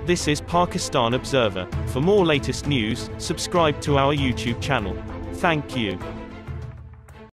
This is Pakistan Observer. For more latest news, subscribe to our YouTube channel. Thank you.